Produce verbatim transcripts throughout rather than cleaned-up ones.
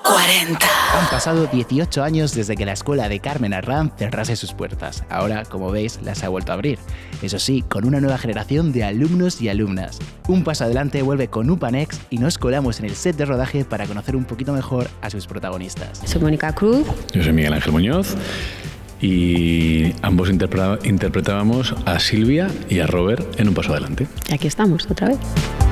cuarenta. Han pasado dieciocho años desde que la escuela de Carmen Arranz cerrase sus puertas. Ahora, como veis, las ha vuelto a abrir. Eso sí, con una nueva generación de alumnos y alumnas. Un paso adelante vuelve con UPANext y nos colamos en el set de rodaje para conocer un poquito mejor a sus protagonistas. Soy Mónica Cruz. Yo soy Miguel Ángel Muñoz. Y ambos interpre- interpretábamos a Silvia y a Robert en Un paso adelante. Y aquí estamos, otra vez.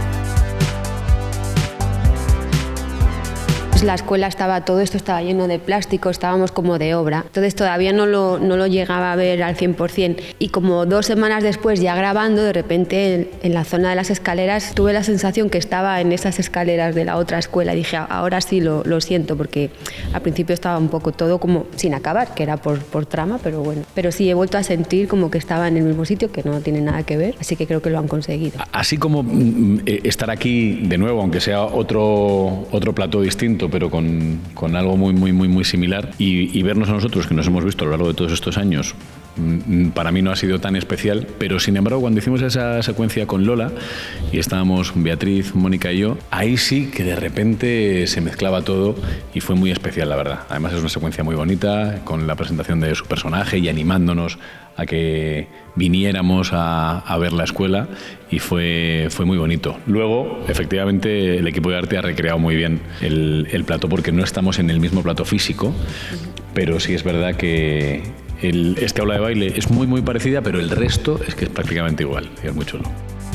La escuela estaba, todo esto estaba lleno de plástico, estábamos como de obra. Entonces todavía no lo, no lo llegaba a ver al cien por cien. Y como dos semanas después, ya grabando, de repente en, en la zona de las escaleras, tuve la sensación que estaba en esas escaleras de la otra escuela. Y dije, ahora sí lo, lo siento, porque al principio estaba un poco todo como sin acabar, que era por, por trama, pero bueno. Pero sí, he vuelto a sentir como que estaba en el mismo sitio, que no tiene nada que ver, así que creo que lo han conseguido. Así como mm, estar aquí de nuevo, aunque sea otro, otro plató distinto, pero con, con algo muy, muy, muy, muy similar, y, y vernos a nosotros, que nos hemos visto a lo largo de todos estos años, para mí no ha sido tan especial, pero sin embargo cuando hicimos esa secuencia con Lola y estábamos Beatriz, Mónica y yo, ahí sí que de repente se mezclaba todo y fue muy especial, la verdad. Además es una secuencia muy bonita, con la presentación de su personaje y animándonos a que viniéramos a, a ver la escuela, y fue, fue muy bonito. Luego, efectivamente, el equipo de arte ha recreado muy bien el, el plató, porque no estamos en el mismo plató físico, pero sí es verdad que el, este aula de baile es muy muy parecida, pero el resto es que es prácticamente igual, y es muy chulo.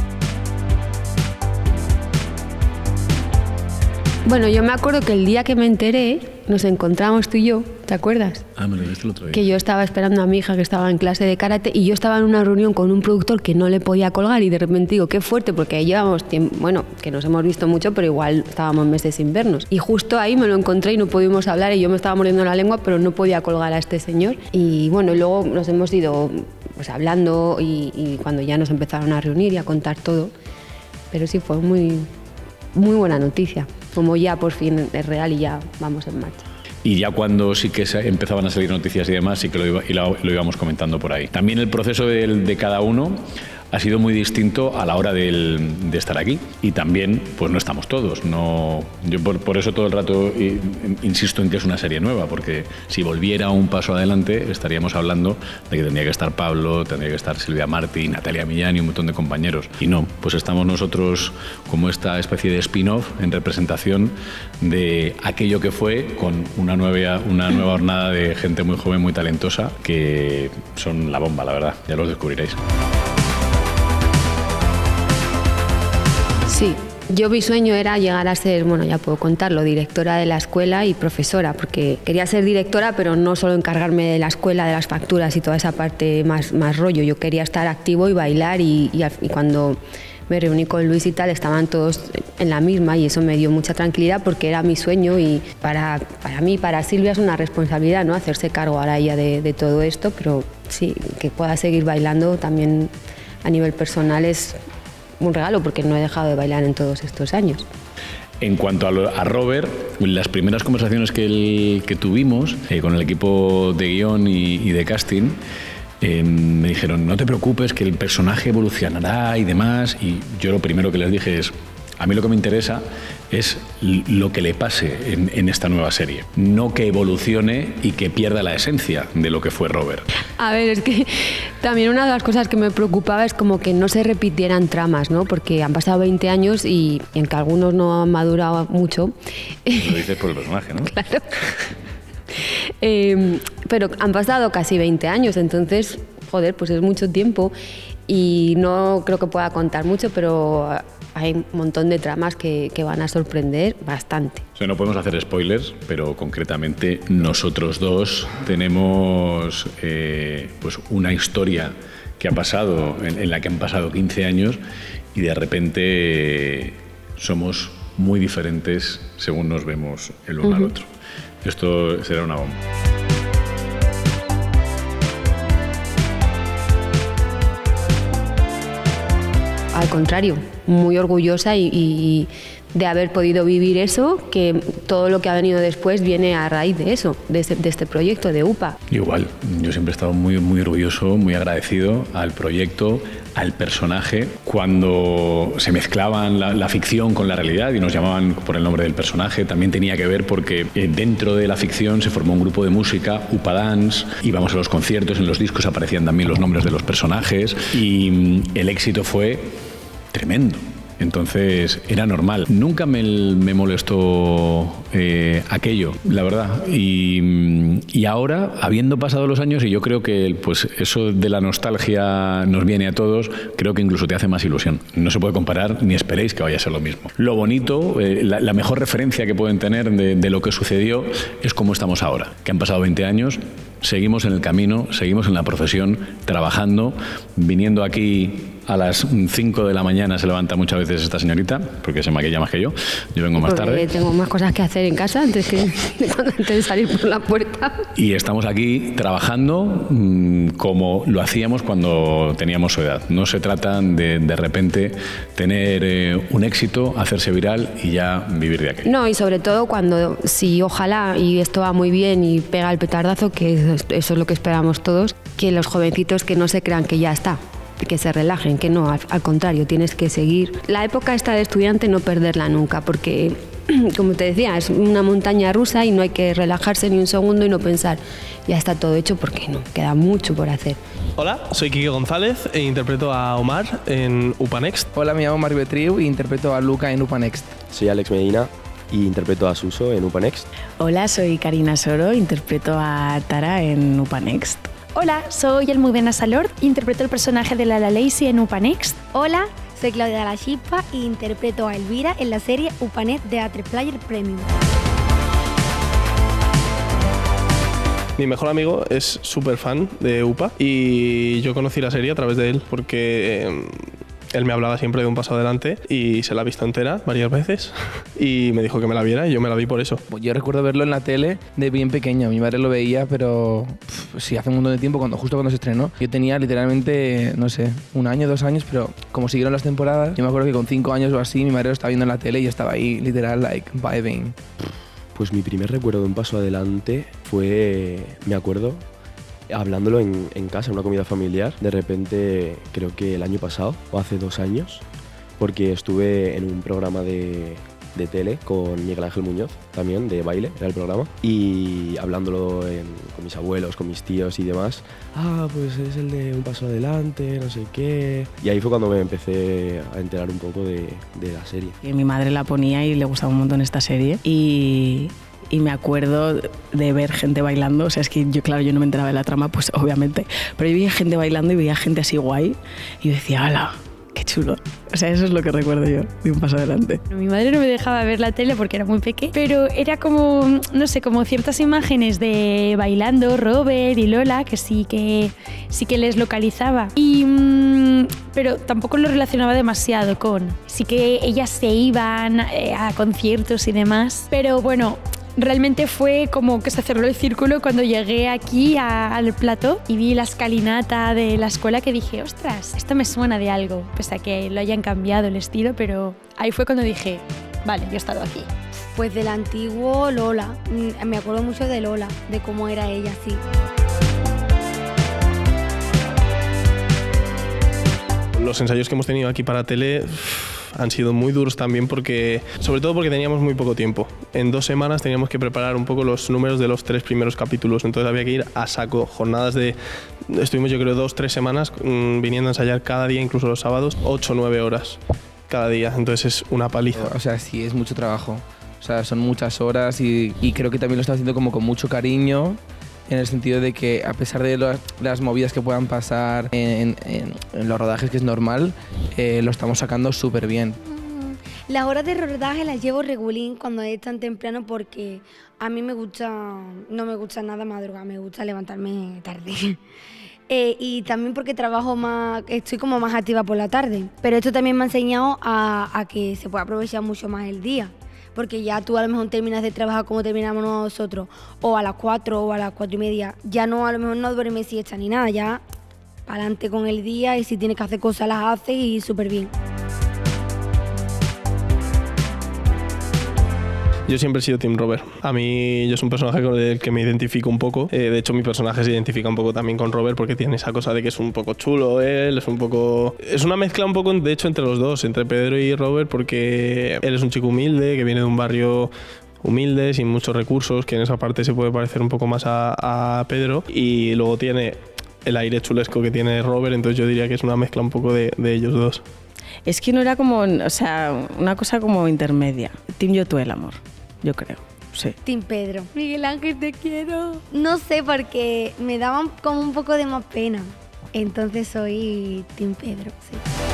Bueno, yo me acuerdo que el día que me enteré, nos encontramos tú y yo, ¿te acuerdas? Ah, me lo viste el otro día. Que yo estaba esperando a mi hija que estaba en clase de karate y yo estaba en una reunión con un productor que no le podía colgar, y de repente digo, qué fuerte, porque llevamos tiempo, bueno, que nos hemos visto mucho, pero igual estábamos meses sin vernos. Y justo ahí me lo encontré y no pudimos hablar, y yo me estaba mordiendo la lengua, pero no podía colgar a este señor. Y bueno, luego nos hemos ido pues hablando y, y cuando ya nos empezaron a reunir y a contar todo. Pero sí, fue muy, muy buena noticia. Como ya por fin es real y ya vamos en marcha. Y ya cuando sí que se empezaban a salir noticias y demás, sí que lo, iba, y lo, lo íbamos comentando por ahí. También el proceso de, de cada uno ha sido muy distinto a la hora del, de estar aquí. Y también, pues no estamos todos. No, yo por, por eso todo el rato insisto en que es una serie nueva, porque si volviera un paso adelante estaríamos hablando de que tendría que estar Pablo, tendría que estar Silvia Martí, Natalia Millán y un montón de compañeros. Y no, pues estamos nosotros como esta especie de spin-off en representación de aquello que fue, con una nueva, una nueva hornada de gente muy joven, muy talentosa, que son la bomba, la verdad. Ya los descubriréis. Sí, yo mi sueño era llegar a ser, bueno, ya puedo contarlo, directora de la escuela y profesora, porque quería ser directora, pero no solo encargarme de la escuela, de las facturas y toda esa parte más, más rollo. Yo quería estar activo y bailar, y, y, y cuando me reuní con Luis y tal, estaban todos en la misma, y eso me dio mucha tranquilidad porque era mi sueño, y para, para mí, para Silvia es una responsabilidad, ¿no?, hacerse cargo ahora ella de, de todo esto, pero sí, que pueda seguir bailando también a nivel personal es un regalo, porque no he dejado de bailar en todos estos años. En cuanto a, lo, a Robert, las primeras conversaciones que, el, que tuvimos eh, con el equipo de guión y, y de casting, eh, me dijeron, no te preocupes, que el personaje evolucionará y demás. Y yo lo primero que les dije es, a mí lo que me interesa es lo que le pase en, en esta nueva serie, no que evolucione y que pierda la esencia de lo que fue Robert. A ver, es que también una de las cosas que me preocupaba es como que no se repitieran tramas, ¿no? Porque han pasado veinte años y, y en que algunos no han madurado mucho. Lo dices por el personaje, ¿no? Claro. Eh, pero han pasado casi veinte años, entonces, joder, pues es mucho tiempo y no creo que pueda contar mucho, pero hay un montón de tramas que, que van a sorprender bastante. O sea, no podemos hacer spoilers, pero concretamente nosotros dos tenemos eh, pues una historia que ha pasado, en, en la que han pasado quince años, y de repente eh, somos muy diferentes según nos vemos el uno uh-huh. al otro. Esto será una bomba. Al contrario, muy orgullosa y, y de haber podido vivir eso, que todo lo que ha venido después viene a raíz de eso, de este, de este proyecto de UPA. Igual, yo siempre he estado muy, muy orgulloso, muy agradecido al proyecto, al personaje cuando se mezclaban la, la ficción con la realidad y nos llamaban por el nombre del personaje. También tenía que ver porque eh, dentro de la ficción se formó un grupo de música, Upa Dance, íbamos a los conciertos, en los discos aparecían también los nombres de los personajes y mm, el éxito fue tremendo. Entonces era normal. Nunca me, me molestó eh, aquello, la verdad. Y, y ahora, habiendo pasado los años, y yo creo que pues eso de la nostalgia nos viene a todos, creo que incluso te hace más ilusión. No se puede comparar, ni esperéis que vaya a ser lo mismo. Lo bonito, eh, la, la mejor referencia que pueden tener de, de lo que sucedió es cómo estamos ahora, que han pasado veinte años, seguimos en el camino, seguimos en la profesión, trabajando, viniendo aquí a las cinco de la mañana se levanta muchas veces esta señorita, porque se maquilla más que yo. Yo vengo más porque tarde. Tengo más cosas que hacer en casa antes, que, antes de salir por la puerta. Y estamos aquí trabajando mmm, como lo hacíamos cuando teníamos su edad. No se trata de de repente tener eh, un éxito, hacerse viral y ya vivir de aquello. No, y sobre todo cuando, si ojalá, y esto va muy bien y pega el petardazo, que eso es lo que esperamos todos, que los jovencitos que no se crean que ya está, que se relajen, que no, al, al contrario, tienes que seguir. La época esta de estudiante no perderla nunca, porque, como te decía, es una montaña rusa y no hay que relajarse ni un segundo y no pensar, ya está todo hecho, porque no, queda mucho por hacer. Hola, soy Quique González e interpreto a Omar en Upa Next. Hola, me llamo Marc Betriu e interpreto a Luca en Upa Next. Soy Alex Medina y interpreto a Suso en Upa Next. Hola, soy Karina Soro, interpreto a Tara en Upa Next. Hola, soy Almudena Salord, interpreto el personaje de Lala Lacey en Upa Next. Hola, soy Claudia La Chispa e interpreto a Elvira en la serie Upa Next de A tres Player Premium. Mi mejor amigo es súper fan de Upa y yo conocí la serie a través de él porque eh, él me hablaba siempre de Un Paso Adelante y se la ha visto entera varias veces y me dijo que me la viera y yo me la vi por eso. Yo recuerdo verlo en la tele de bien pequeño, mi madre lo veía, pero pff, sí, hace un montón de tiempo, cuando, justo cuando se estrenó. Yo tenía literalmente, no sé, un año, dos años, pero como siguieron las temporadas, yo me acuerdo que con cinco años o así mi madre lo estaba viendo en la tele y yo estaba ahí literal, like, vibing. Pues mi primer recuerdo de Un Paso Adelante fue, me acuerdo, hablándolo en, en casa, en una comida familiar, de repente, creo que el año pasado, o hace dos años, porque estuve en un programa de, de tele con Miguel Ángel Muñoz, también, de baile, era el programa, y hablándolo en, con mis abuelos, con mis tíos y demás, ah, pues es el de Un Paso Adelante, no sé qué, y ahí fue cuando me empecé a enterar un poco de, de la serie. Y mi madre la ponía y le gustaba un montón esta serie, y... y me acuerdo de ver gente bailando, o sea, es que yo, claro, yo no me enteraba de la trama, pues obviamente, pero yo veía gente bailando y veía gente así guay y yo decía, ¡hala! ¡Qué chulo! O sea, eso es lo que recuerdo yo de Un Paso Adelante. Mi madre no me dejaba ver la tele porque era muy pequeña, pero era como, no sé, como ciertas imágenes de bailando Robert y Lola, que sí que, sí que les localizaba. Y, mmm, pero tampoco lo relacionaba demasiado con... Sí que ellas se iban eh, a conciertos y demás, pero bueno... Realmente fue como que se cerró el círculo cuando llegué aquí a, al plató y vi la escalinata de la escuela, que dije, ostras, esto me suena de algo, pese a que lo hayan cambiado el estilo, pero ahí fue cuando dije, vale, yo he estado aquí. Pues del antiguo Lola, me acuerdo mucho de Lola, de cómo era ella, sí. Los ensayos que hemos tenido aquí para tele han sido muy duros también, porque sobre todo porque teníamos muy poco tiempo. En dos semanas teníamos que preparar un poco los números de los tres primeros capítulos, entonces había que ir a saco, jornadas de... Estuvimos yo creo dos, tres semanas mmm, viniendo a ensayar cada día, incluso los sábados, ocho, nueve horas cada día, entonces es una paliza. O sea, sí, es mucho trabajo, o sea, son muchas horas y, y creo que también lo está haciendo como con mucho cariño, en el sentido de que a pesar de las, las movidas que puedan pasar en, en, en los rodajes, que es normal, eh, lo estamos sacando súper bien. Las horas de rodaje las llevo regulín cuando es tan temprano, porque a mí me gusta, no me gusta nada madrugar, me gusta levantarme tarde. eh, y también porque trabajo más, estoy como más activa por la tarde. Pero esto también me ha enseñado a, a que se puede aprovechar mucho más el día. Porque ya tú a lo mejor terminas de trabajar como terminamos nosotros, o a las cuatro o a las cuatro y media, ya no, a lo mejor no duermes siesta ni nada, ya para adelante con el día, y si tienes que hacer cosas las haces y súper bien. Yo siempre he sido Team Robert. A mí yo soy un personaje con el que me identifico un poco. Eh, de hecho, mi personaje se identifica un poco también con Robert porque tiene esa cosa de que es un poco chulo él, es un poco... Es una mezcla un poco, de hecho, entre los dos, entre Pedro y Robert, porque él es un chico humilde, que viene de un barrio humilde, sin muchos recursos, que en esa parte se puede parecer un poco más a, a Pedro. Y luego tiene el aire chulesco que tiene Robert, entonces yo diría que es una mezcla un poco de, de ellos dos. Es que no era como, o sea, una cosa como intermedia. Team Yo Tú el amor, yo creo, sí. Team Pedro. Miguel Ángel, te quiero. No sé, porque me daban como un poco de más pena. Entonces soy Team Pedro, sí.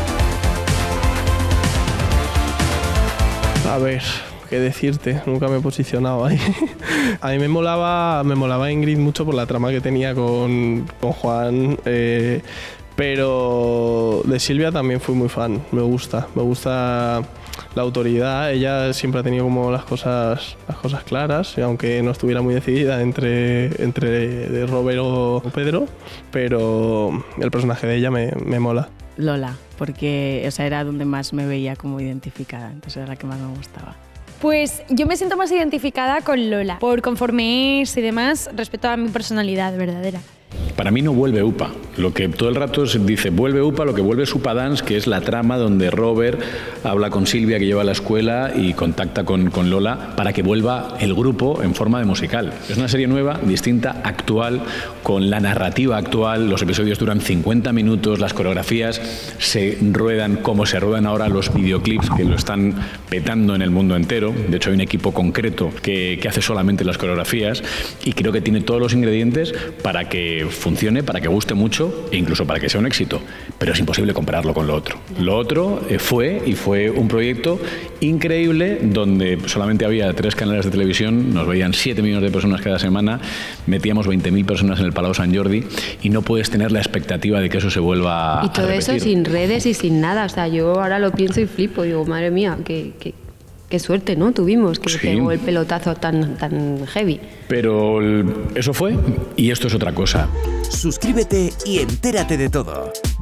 A ver, qué decirte, nunca me he posicionado ahí. A mí me molaba, me molaba Ingrid mucho por la trama que tenía con, con Juan. Eh, Pero de Silvia también fui muy fan, me gusta, me gusta la autoridad, ella siempre ha tenido como las cosas, las cosas claras, y aunque no estuviera muy decidida entre, entre Robert o Pedro, pero el personaje de ella me, me mola. Lola, porque o sea, era donde más me veía como identificada, entonces era la que más me gustaba. Pues yo me siento más identificada con Lola, por conforme es y demás, respecto a mi personalidad verdadera. Para mí no vuelve UPA. Lo que todo el rato se dice, vuelve UPA, lo que vuelve es UPA Dance, que es la trama donde Robert habla con Silvia, que lleva a la escuela, y contacta con, con Lola para que vuelva el grupo en forma de musical. Es una serie nueva, distinta, actual, con la narrativa actual. Los episodios duran cincuenta minutos, las coreografías se ruedan como se ruedan ahora los videoclips, que lo están petando en el mundo entero. De hecho, hay un equipo concreto que, que hace solamente las coreografías, y creo que tiene todos los ingredientes para que funcione, para que guste mucho e incluso para que sea un éxito, pero es imposible compararlo con lo otro. Lo otro eh, fue y fue un proyecto increíble donde solamente había tres canales de televisión, nos veían siete millones de personas cada semana, metíamos veinte mil personas en el Palau Sant Jordi, y no puedes tener la expectativa de que eso se vuelva a repetir. Y todo eso sin redes y sin nada, o sea, yo ahora lo pienso y flipo, digo, madre mía, que... que... Qué suerte, ¿no? Tuvimos que sí. Pegó el pelotazo tan, tan heavy. Pero el, eso fue, y esto es otra cosa. Suscríbete y entérate de todo.